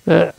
Uh,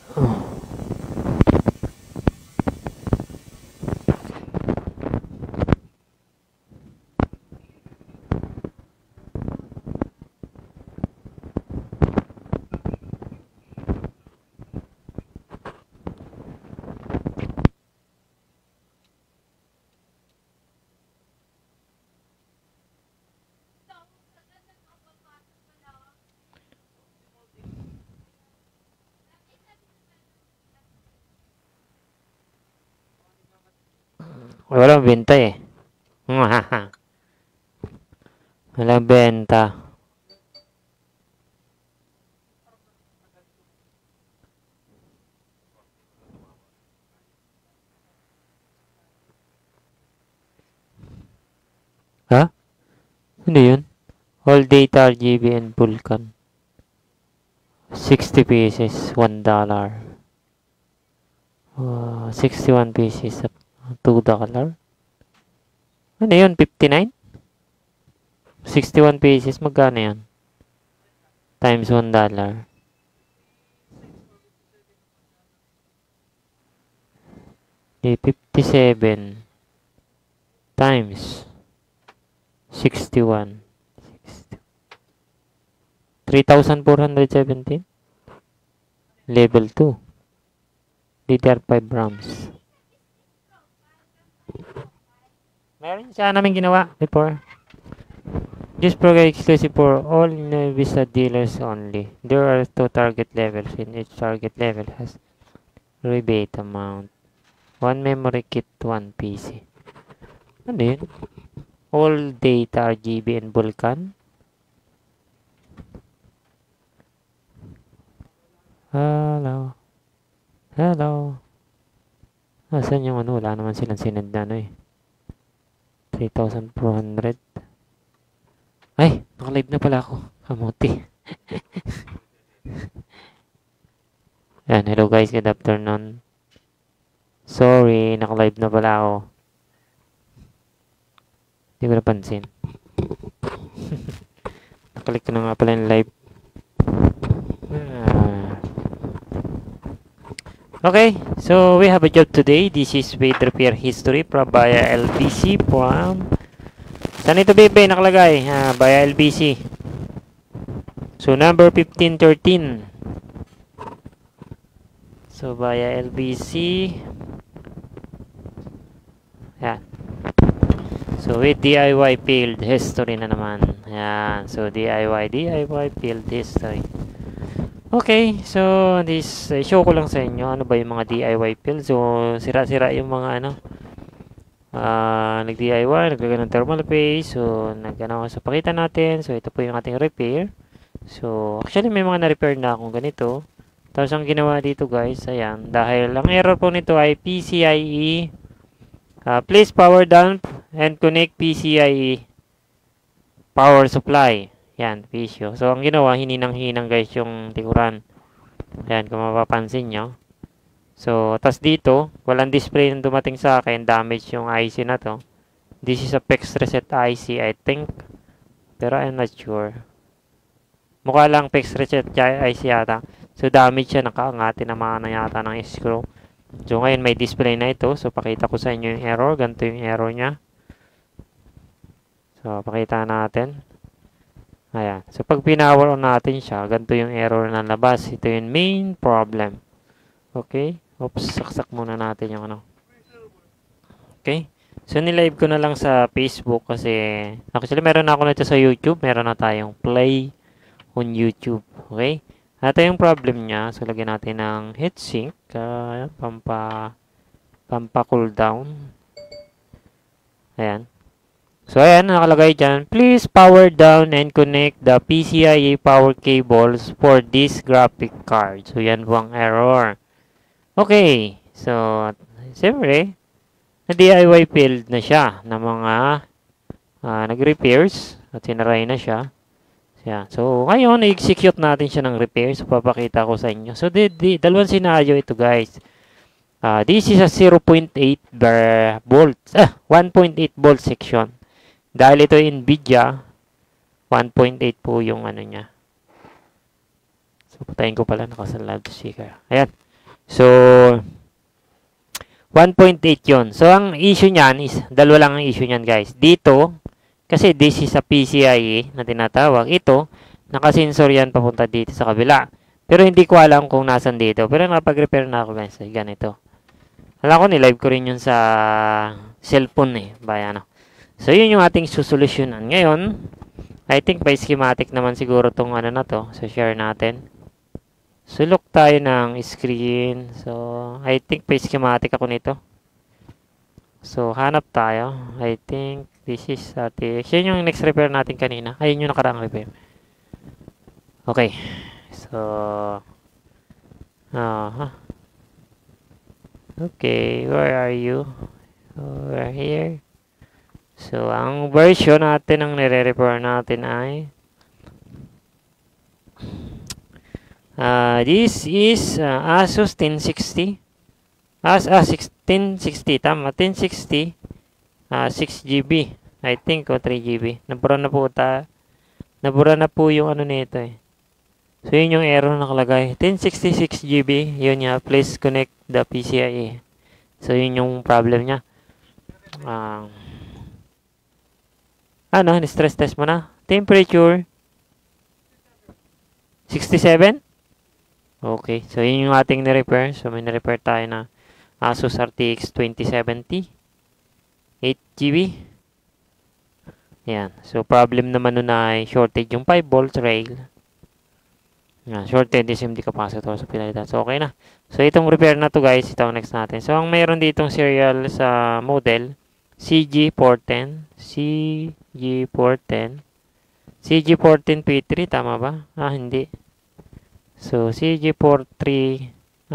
Walang benta eh. Walang benta. Ha? Ano yun? All data RGB and Vulkan. 60 pieces, $1. 61 pieces, $2. Ano yun? 59? 61 pieces, magkano yun? Times $1. Di 57 times 61. 3,417. Level 2. DDR5 RAMs. Meron siya namin ginawa before. This program exclusive for all Visa dealers only. There are 2 target levels, and each target level has rebate amount. 1 memory kit, 1 PC. Ano yun? All data RGB and Vulkan. Hello. Hello. Asan yung ano? Wala naman silang sinend na ano eh. 3,400. Ay, naka-live na pala ako. Kamuti. Yan, hello guys, good afternoon. Sorry, naka-live na pala ako. Hindi ko napansin. Nakalik ko na nga pala yung live. Okay, so we have a job today. This is weight repair history from via LBC from... Saan ito, bebe? Nakalagay. Via LBC. So, number 1513. So, via LBC. Yan. So, with DIY field history na naman. Yan. So, DIY field history. Okay. So, this show ko lang sa inyo. Ano ba yung mga DIY field? So, sira-sira yung mga ano. Nag-DIY, naglagay ng thermal paste. So, nag-ano, so pakita natin. So, ito po yung ating repair. So, actually may mga na-repair na akong ganito. Tapos, ang ginawa dito guys, ayan, dahil ang error po nito ay PCIe. Please power down and connect PCIe power supply. Yan, issue. So, ang ginawa, hininang-hinang guys yung likuran. Ayan, kung mapapansin nyo. So, tas dito, walang display na dumating sa akin. Damage yung IC na to. This is a PEX reset IC, I think. Pero I'm not sure. Mukha lang PEX reset IC yata. So, damage siya. Nakaangati na mga na yata ng screw. So, ngayon may display na ito. So, pakita ko sa inyo yung error. Ganito yung error niya. So, pakita natin. Ayan. So, pag pinower on natin siya, ganito yung error na labas. Ito yung main problem. Okay. Oops, saksak muna natin yung ano. Okay. So, nilive ko na lang sa Facebook kasi actually meron na ako nito sa YouTube. Meron na tayong play on YouTube. Okay. Ito yung problem niya. So, lagyan natin ng heatsink. Pampa cool down. Ayan. So, ayan. Nakalagay dyan. Please power down and connect the PCIe power cables for this graphic card. So, yan po ang error. Okay, so, siyempre, na-DIY build na siya ng mga nag-repairs at sinaray na siya. So, ngayon, i-execute natin siya ng repairs. So, papakita ko sa inyo. So, dalawang scenario ito, guys. This is a 0.8 volts, 1.8 volt section. Dahil ito NVIDIA, 1.8 po yung ano niya. So, So, patayin ko pala, nakasal loudspeaker. Ayan. So, 1.8 yun. So, ang issue niyan is, dalawa lang ang issue niyan guys. Dito, kasi this is a PCIe na tinatawag. Ito, nakasensor yan papunta dito sa kabila. Pero hindi ko alam kung nasan dito. Pero nakapag-repair na ako guys. Ganito. Alam ko, ni-live ko rin yun sa cellphone eh. Ano. So, yun yung ating susolusyonan. Ngayon, I think by schematic naman siguro tong ano na to. So, share natin. So, look tayo ng screen. So, I think by schematic ako nito. So, hanap tayo. I think this is RTX. Yun yung next repair natin kanina. Ayun yung nakaraang repair. Okay. So, okay, where are you? We're here. So, ang version natin, ang nire-repair natin ay this is Asus 1060. 1060, tama. 1060, 6GB. I think, o 3GB. Nabura na po yung ano nito eh. So, yun yung error nakalagay. 1066GB, yun niya. Please connect the PCIe. So, yun yung problem niya. Stress test mo na. Temperature, 67? Okay. So, yun yung ating ni-repair. So, may ni-repair tayo na Asus RTX 2070. 8GB. Yan. So, problem naman nun ay shortage yung 5 volts rail. Yan, shorted SMD capacitor sa pinalitan. So, okay na. So, itong repair na to guys, ito ang next natin. So, ang mayroon ditong serial sa model, CG410, CG410, CG14P3, tama ba? Hindi. So, CG43,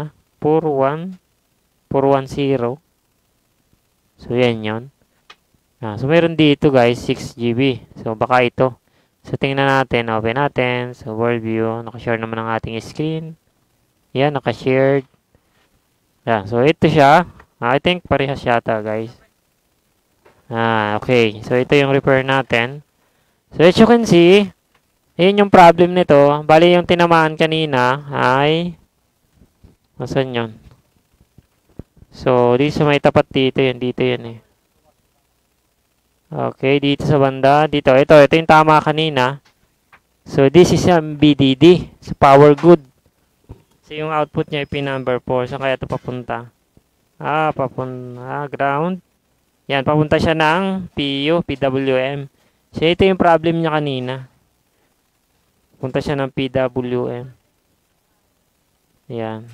410. So, yan yun. So, mayroon dito guys, 6GB. So, baka ito. So, tingnan natin. Open natin. So, world view. Nakashare naman ang ating screen. Yan, nakashared. Yan. So, ito siya. I think parehas yata, guys. Okay. So, ito yung repair natin. So, as you can see, yun yung problem nito. Bali, yung tinamaan kanina ay nasan yun? So, dito sa may tapat dito. Dito yun eh. Okay, dito sa banda. Dito, ito yung tama kanina. So, this is yung BDD. So, power good. So, yung output niya ay pin number 4. Saan kaya ito papunta? Ground. Yan, papunta siya ng PU, PWM. So, ito yung problem niya kanina. Punta siya ng PWM. Yan.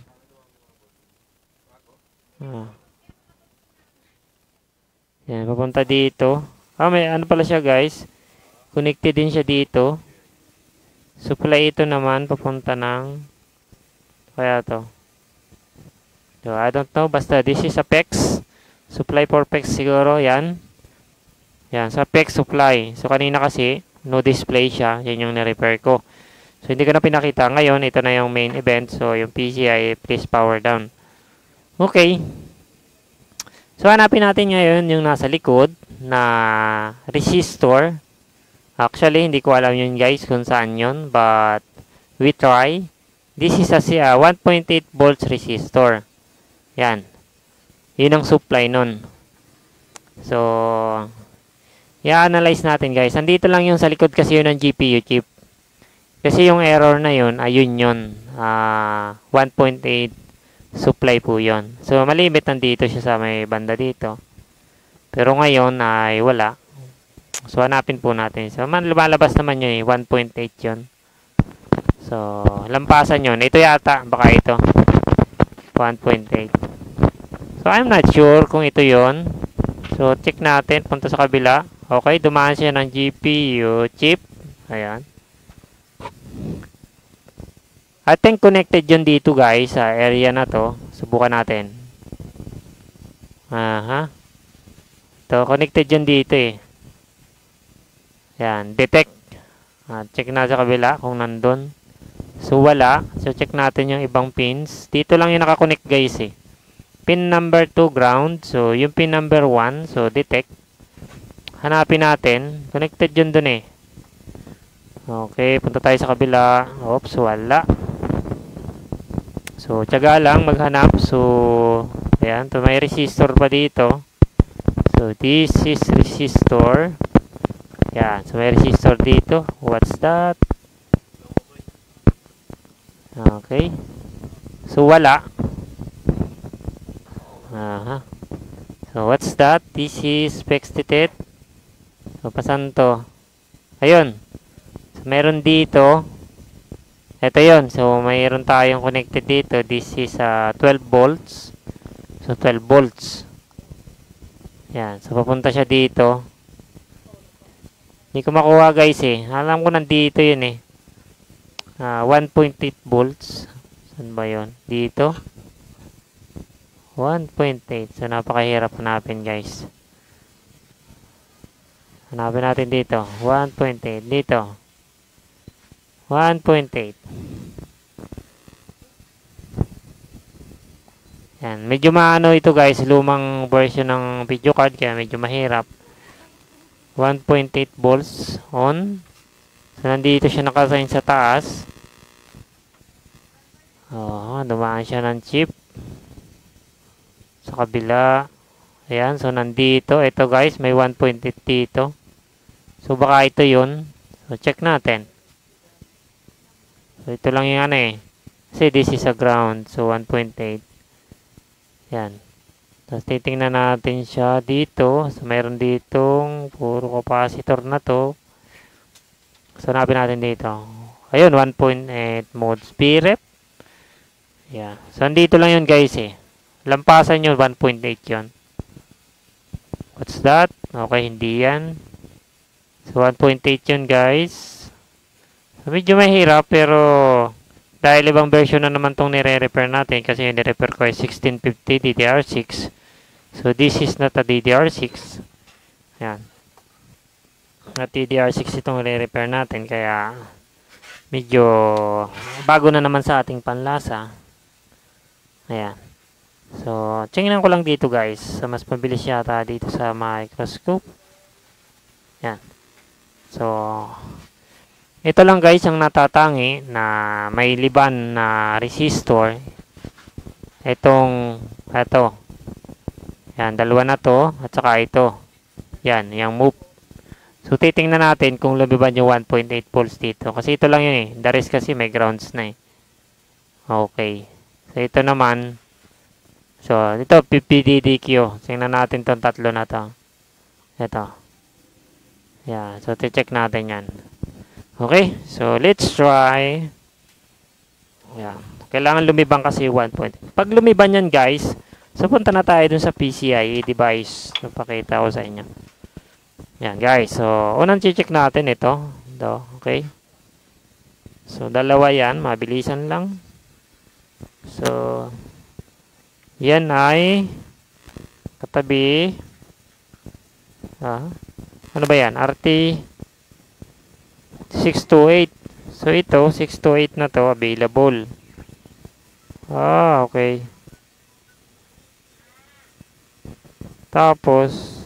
Yan, papunta dito. May ano pala siya guys. Connected din siya dito. Supply ito naman papunta ng kaya to. So, I don't know. Basta this is a PEX. Supply for PEX siguro. Yan. Yan. Sa PEX supply. So, kanina kasi no display siya. Yan yung na-repair ko. So, hindi ko na pinakita. Ngayon, ito na yung main event. So, yung PCI, please power down. Okay. So, hanapin natin ngayon yung nasa likod na resistor. Actually, hindi ko alam yun guys kung saan yun. But, we try. This is a 1.8 volts resistor. Yan. Yun ang supply nun. So, i-analyze natin guys. Andito lang yung sa likod kasi yun ng GPU chip. Kasi yung error na yun, ayun yun. 1.8 supply po yun. So, malimit nandito siya sa may banda dito. Pero ngayon ay wala. So, hanapin po natin. So, lumalabas naman yun eh. 1.8 yun. So, lampasan yun. Ito yata. Baka ito. 1.8. So, I'm not sure kung ito yun. So, check natin. Punta sa kabila. Okay, dumaan siya ng GPU chip. Ayan. I think connected yun dito guys sa area na to. Subukan natin. Ito, connected yun dito eh. Yan, detect. Check na sa kabila kung nandun. So, wala. So, check natin yung ibang pins. Dito lang yung nakakonect guys eh. Pin number 2 ground. So, yung pin number 1. So, detect. Hanapin natin. Connected yun dun eh. Okay, punta tayo sa kabila. Oops, wala. So, tiyaga lang maghanap. So, ayan. So, may resistor pa dito. So, this is resistor. Ayan. So, may resistor dito. What's that? Okay. So, wala. Aha. So, what's that? This is Pextitet. So, pasan to? Ayun. So, meron dito. Ito yon. So, mayroon tayong connected dito. This is 12 volts. So, 12 volts. Yan. So, papunta siya dito. Hindi ko makuha guys eh. Alam ko nandito yun eh. 1.8 volts. Saan ba yun? Dito. 1.8. So, napakahirap hanapin guys. Hanapin natin dito. 1.8. Dito. 1.8. Yan. Medyo maano ito guys. Lumang version ng video card. Kaya medyo mahirap. 1.8 volts on. So, nandito siya nakasign sa taas. Dumaan siya ng chip. Sa kabila. Ayan. So, nandito. Ito guys. May 1.8 dito. So, baka ito yun. So, check natin. So, ito lang yung ano eh. Kasi this is a ground. So, 1.8. Yan. Tapos, titingnan natin siya dito. So, mayroon ditong puro capacitor na to. So, hanapin natin dito. Ayun, 1.8 mode P-rep. Yan. So, andito lang yun guys eh. Lampasan yun, 1.8 yun. What's that? Okay, hindi yan. So, 1.8 yun guys. So, medyo mahirap pero dahil ibang version na naman tong nire-repair natin kasi yung nire-repair ko ay 1650 DDR6. So, this is not a DDR6. Ayan. At DDR6 itong nire-repair natin kaya medyo bago na naman sa ating panlasa. Ayan. So, tingnan ko lang dito guys. So, mas mabilis yata dito sa microscope. Ayan. So, ito lang guys ang natatangi na may liban na resistor. Ito. Yan, dalawa na to at saka ito. Yan, yung move. So, titingnan natin kung lumiban yung 1.8 volts dito. Kasi ito lang yun eh. The rest kasi may grounds na eh. Okay. So, ito naman. So, ito, PPDDQ. Tingnan natin tong tatlo na to. Ito. Yan. So, check natin yan. Okay, so let's try. Ayan. Kailangan lumibang kasi 1 point. Pag lumiban yan guys, so punta na tayo dun sa PCIe device. So, pakita ko sa inyo. Ayan guys, so unang check natin ito. Okay. So, dalawa yan. Mabilisan lang. So, yan ay katabi. Ano ba yan? RT 628. So, ito, 628 na to, available. Okay. Tapos,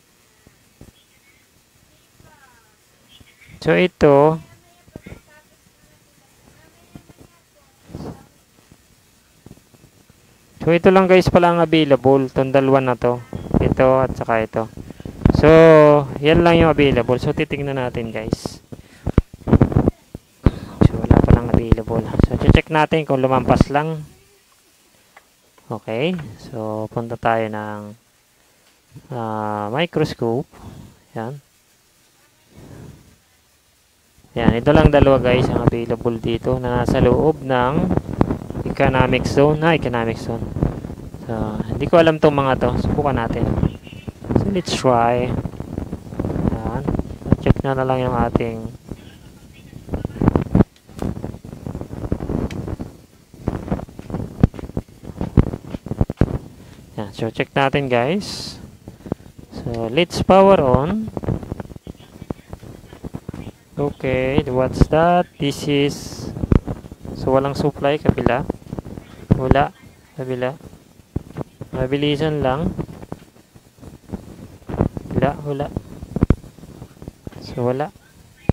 so, ito, lang guys pala ang available. Itong dalawa na to. Ito at saka ito. So, yan lang yung available. So, titingnan natin guys. Available. So, check natin kung lumampas lang. Okay. So, punta tayo ng microscope. Yan. Yan. Ito lang dalawa guys ang available dito na nasa loob ng economic zone. Economic zone. So, hindi ko alam tong mga to. Subukan natin. So, let's try. Yan. So, check na lang yung ating so, check natin guys. So, let's power on. Okay, what's that? This is so, walang supply, kabila. Wala, kabila. Mabilisan lang. Wala. So, wala.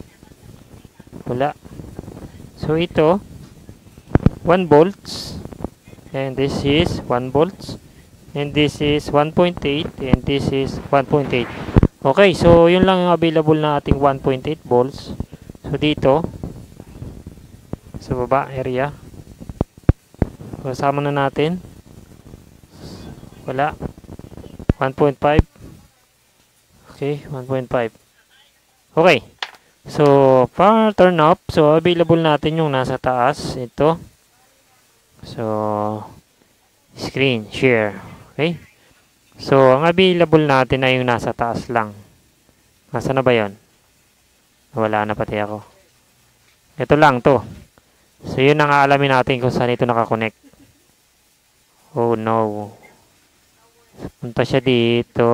So, ito 1 volts. and this is 1 volts, and this is 1.8, and this is 1.8. Okay, so yun lang yung available na ating 1.8 volts. So dito sa baba area, kasama na natin, wala, 1.5. Okay, 1.5. Okay, so para turn up, so available natin yung nasa taas, ito. So screen share. Okay, so ang available natin ay yung nasa taas lang. Nasa na ba yon? Wala na pati ako. Ito lang to. So yun ang aalamin natin kung saan ito nakakonect. Oh no, punta siya dito.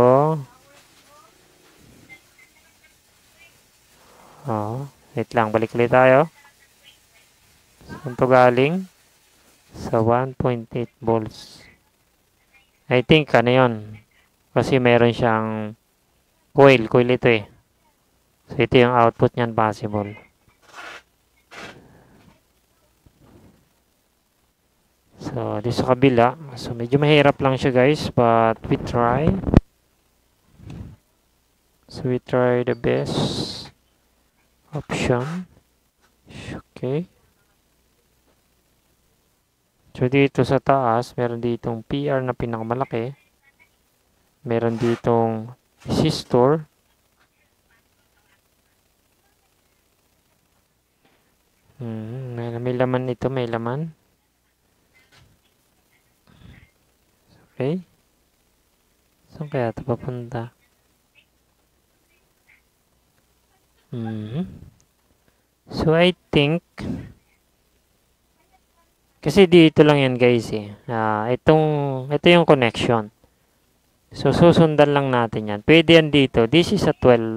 Oh, wait lang, balik ulit tayo. Saan to galing? Sa 1.8 volts. I think ano yun, kasi meron siyang coil ito eh. So ito yung output niyan, possible. So dito sa kabila, so medyo mahirap lang siya guys, but we try. So we try the best option. Okay. So dito sa taas, meron ditong PR na pinakamalaki. Meron ditong resistor. May laman ito, may laman. Okay. Saan kaya ito papunta? So I think, kasi dito lang yan guys eh. Ito yung connection. So susundan lang natin yan. Pwede yan dito. This is a 12.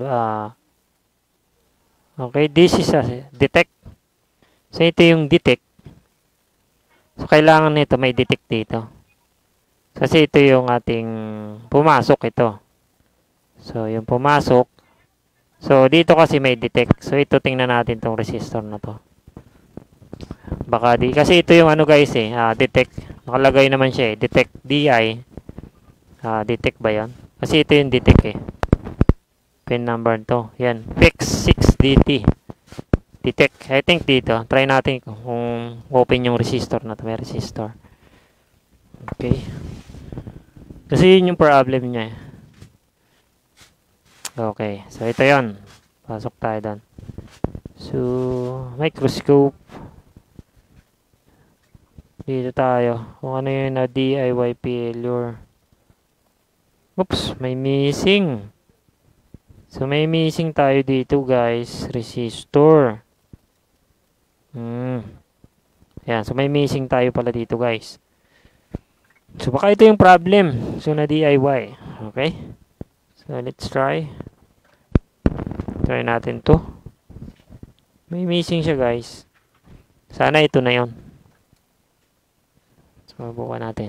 Okay, this is a detect. So ito yung detect. So kailangan nito may detect dito. Kasi ito yung ating pumasok ito. So yung pumasok. So dito kasi may detect. So ito tingnan natin tong resistor na to. Baka di. Kasi ito yung ano guys eh. Detect. Nakalagay naman siya eh. Detect DI. Detect ba yan? Kasi ito yung detect eh. Pin number to. Yan. PIX 6DT. Detect. I think dito. Try natin kung open yung resistor na to. May resistor. Okay. Kasi yun yung problem niya eh. Okay. So ito yon. Pasok tayo doon. So microscope. Dito tayo. Kung ano yung na DIY failure. Oops. May missing. So may missing tayo dito guys. Resistor. Ayan. So may missing tayo pala dito guys. So baka ito yung problem. So na DIY. Okay. So let's try. Try natin to. May missing siya guys. Sana ito na yon. So mabuka natin.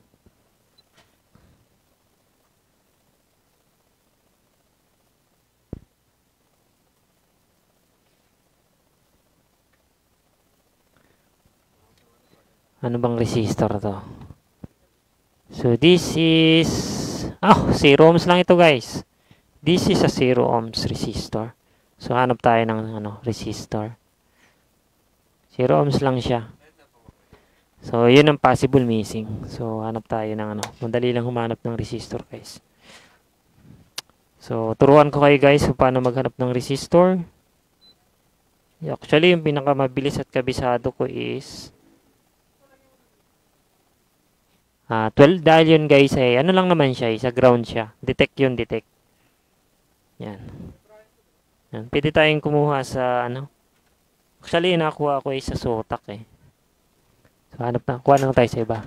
Ano bang resistor to? So this is 0 ohms lang ito guys. This is a 0 ohms resistor. So hanap tayo ng resistor. 0 ohms lang siya. So yun ang possible missing. So hanap tayo ng madali lang humanap ng resistor guys. So turuan ko kayo guys kung paano maghanap ng resistor. Actually yung pinakamabilis at kabisado ko is 12 dahil yun guys ay ano lang naman siya, sa ground siya. Detect yun, detect. Yan. Yan. Pwede tayong kumuha sa Actually nakuha ko sa sotak eh. So hanap na, kuha na tayo sa iba.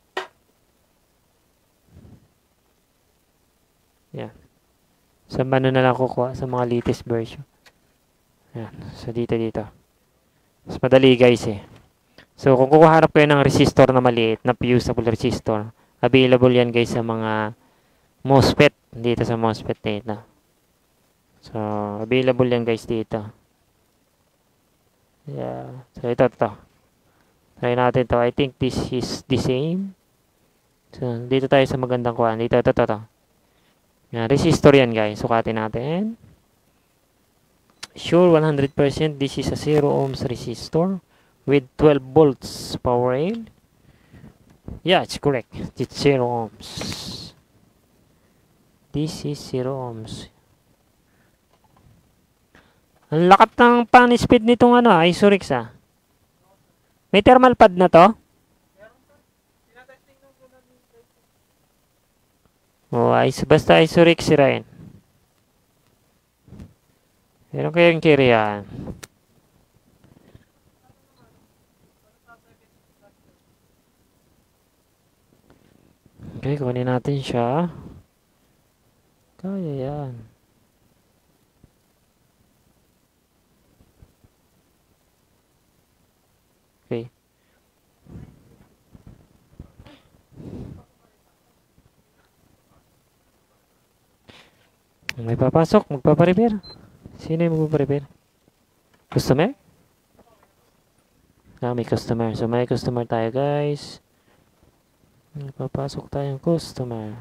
Yan. Sa ano na lang kukuha, sa mga latest version. Yan. So dito. Mas madali guys eh. So, kung kukuhanap kayo ng resistor na maliit, na fusible resistor, available yan guys sa mga MOSFET. Dito sa MOSFET dito. So, available yan guys dito. Yeah. So, ito. Try natin to. I think this is the same. So, dito tayo sa magandang kuhan. Dito, ito. Yan, resistor yan guys. Sukatin natin. Sure 100% this is a 0 ohms resistor with 12 volts power rail. Yeah, it's correct. It's 0 ohms. This is 0 ohms. Ang lakat ng pan speed nitong Isorix May thermal pad na to? Basta Isorix sirain. Meron kayong carry yan. Okay, kunin natin siya. Kaya yan. Okay. May papasok, magpaparepair. Sino yung magpaparepair? Customer? May customer. So, may customer tayo, guys. May papasok tayong customer.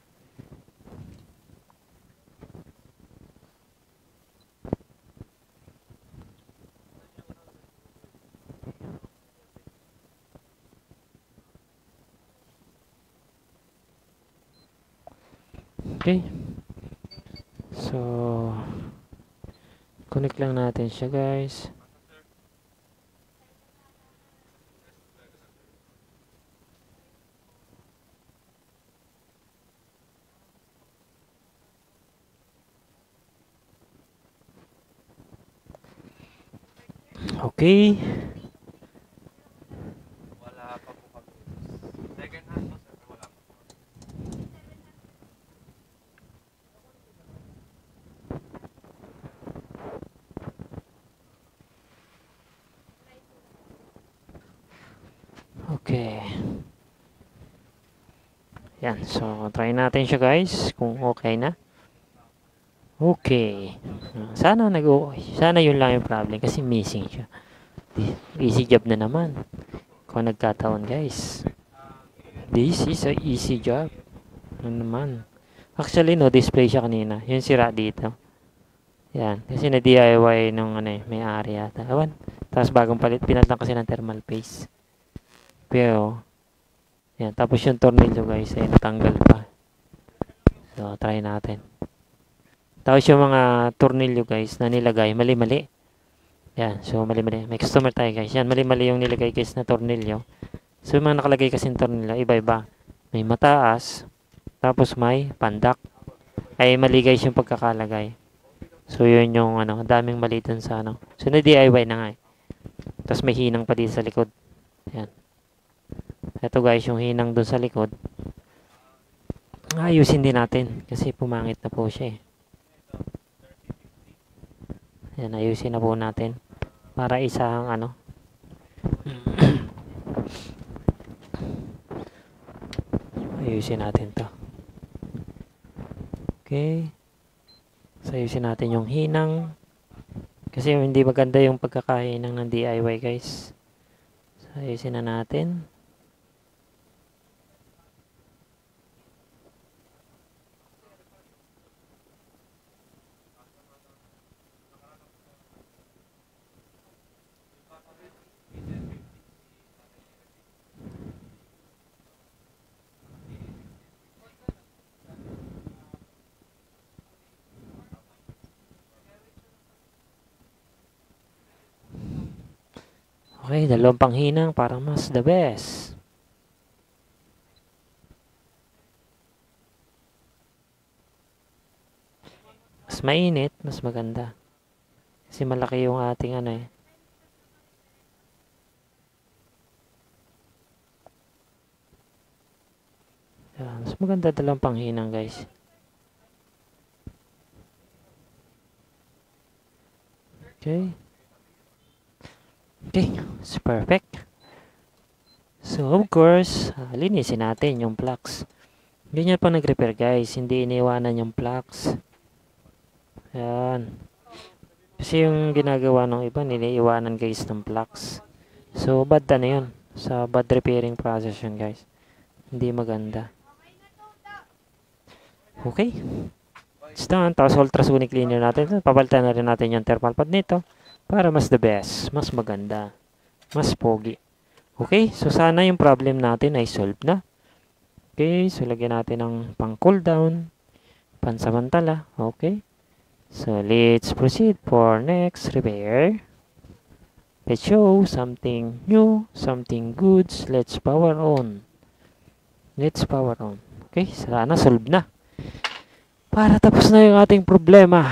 Okay. So, connect lang natin siya, guys. Okay. Wala pa po kami. Second hand po sir, wala pa po. Okay. Yan. So, try natin siya, guys. Kung okay na. Okay. Sana Sana yun lang yung problem kasi missing siya. Easy job na naman. Kung nagkataon, guys. This is a easy job. Ano naman. Actually, no display siya kanina. Yung sira dito. Yan. Kasi na-DIY nung may-ari yata. Awan. Tapos bagong palit. Pinatlang kasi ng thermal paste. Pero, yan. Tapos yung tornilyo, guys, ay natanggal pa. So, try natin. Tapos yung mga tornilyo, guys, na nilagay, mali-mali. Yan, so mali-mali. May customer tayo, guys. Yan, mali-mali yung nilagay, guys, na tornilyo. So, yung mga nakalagay kasi tornilyo, iba-iba. May mataas, tapos may pandak. Ay, mali, guys, yung pagkakalagay. So, yun yung, daming mali dun sa, So, na-DIY na nga, Tapos, may hinang pa dito sa likod. Yan. Ito, guys, yung hinang dun sa likod. Ayusin din natin, kasi pumangit na po siya, Yan, ayusin na po natin. Para isang ayusin natin to. Okay. So, ayusin natin yung hinang. Kasi hindi maganda yung pagkakahinang ng DIY, guys. So, ayusin na natin. Okay, dalawang panghinang para mas the best. Mas mainit, mas maganda. Kasi malaki yung ating Yan, mas maganda dalawang panghinang, guys. Okay. Okay, it's perfect. So, of course, linisin natin yung plugs. Ganyan pa nag-repair, guys. Hindi iniwanan yung plugs. Ayan. Kasi yung ginagawa ng iba, niliiwanan, guys, ng plugs. So, bad na yun. Sa bad repairing process yun, guys. Hindi maganda. Okay. It's done. Tapos ultrasonic cleaner natin. Papalitan na rin natin yung thermal pad nito para mas the best, mas maganda, mas pogi. Okay, so sana yung problem natin ay solve na. Okay, so lagyan natin ng pang cool down, pansamantala. Okay, so let's proceed for next repair. Let's show something new, something good. Let's power on. Let's power on. Okay, sana solve na. Para tapos na yung ating problema.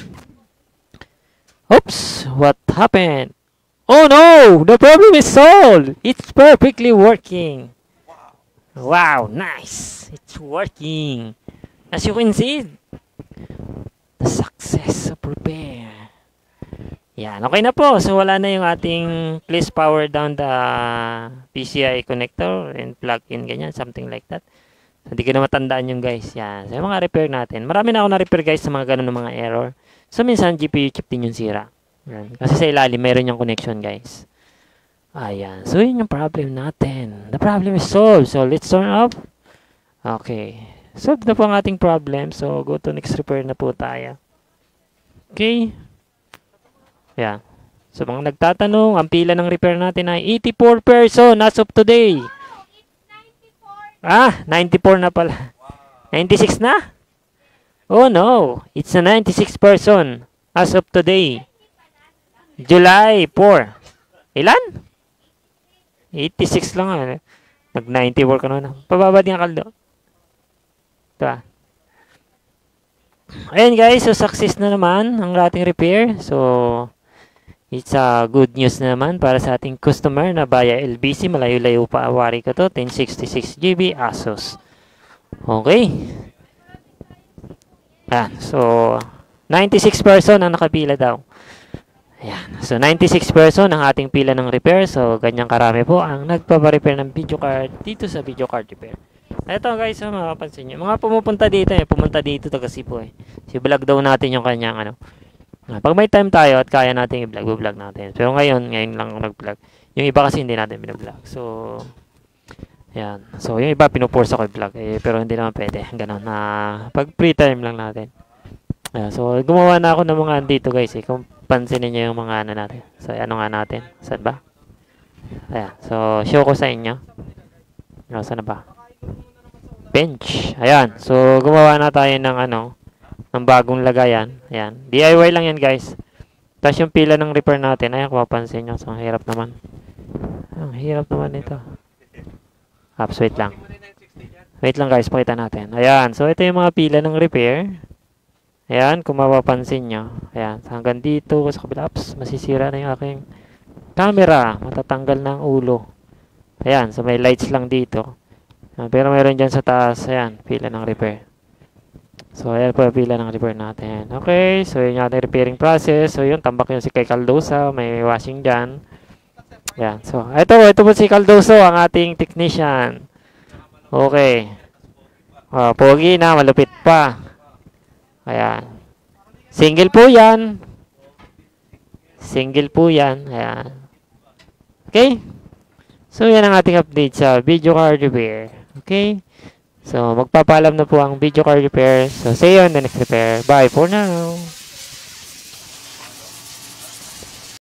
Oops! What happened? Oh no! The problem is solved! It's perfectly working. Wow! Nice! It's working. As you can see, the success of repair. Yan. Okay na po. So, wala na yung ating please power down the PCI connector and plug in ganyan. Something like that. Hindi ko na matandaan yung guys. Yan. So, yung mga repair natin. Marami na ako na-repair guys sa mga ganun ng mga error. So, minsan GPU chip din yung sira. Yan. Kasi sa ilalim, meron yung connection guys. Ayan. So, yun yung problem natin. The problem is solved. So, let's turn off. Okay. Solved na po ang ating problem. So, go to next repair na po tayo. Okay. Yan. So, mga nagtatanong, ang pila ng repair natin ay 84 person as of today. 94 na pala. 96 na? Oh no, it's a 96 person as of today. July 4. Ilan? 86 lang ah. Nag-94 ka na. Pababa din ang kaldo. Ito ah. Ayan guys, so success na naman ang ating repair. So, it's good news na naman para sa ating customer na via LBC. Malayo-layo pa awari ko to. 1066GB Asus. Okay. Ayan. So, 96 person ang nakapila daw. Ayan. So, 96 person ang ating pila ng repair. So, ganyang karami po ang nagpaparepair ng video card dito sa video card repair. Ito guys, makapansin nyo. Mga pumunta dito to kasi po eh. Si vlog daw natin yung kanyang ano. Pag may time tayo at kaya natin i-vlog natin. Pero ngayon lang nag-vlog. Yung iba kasi hindi natin bina-vlog. So, yan. So, yung iba pinuforce ako i-vlog. Pero hindi naman pwede. Ganon na pag free time lang natin. So, gumawa na ako ng mga dito guys. Kung pansinin nyo yung mga ano natin. So, ano nga natin? Saan ba? Ayan. So, show ko sa inyo. Saan na ba? Bench. Ayan. So, gumawa na tayo ng ano. Ng bagong lagayan. Ayan. DIY lang yan guys. Tapos yung pila ng repair natin. Ayan kung mapansin nyo. So, ang hirap naman. Ang hirap naman ito. Ups, wait lang. Wait lang guys. Pakita natin. Ayan. So, ito yung mga pila ng repair. Ayan. Kung mapapansin nyo. Ayan. Hanggang dito. Sa kabila. Ups. Masisira na yung aking camera. Matatanggal na ang ulo. Ayan. So, may lights lang dito. Pero meron dyan sa taas. Ayan. Pila ng repair. So, ayan po yung pila ng repair natin. Okay, so yun yung ating repairing process. So, yun, tambak yun si kay Caldosa. May washing dyan. Ayan, so, ito po si Caldoso, ang ating technician. Okay. Pogi na, malupit pa. Ayan. Single po yan. Single po yan. Ayan. Okay. So, yan ang ating update sa video card repair. Okay. So, magpapaalam na po ang video card repair. So, see you on the next repair. Bye for now.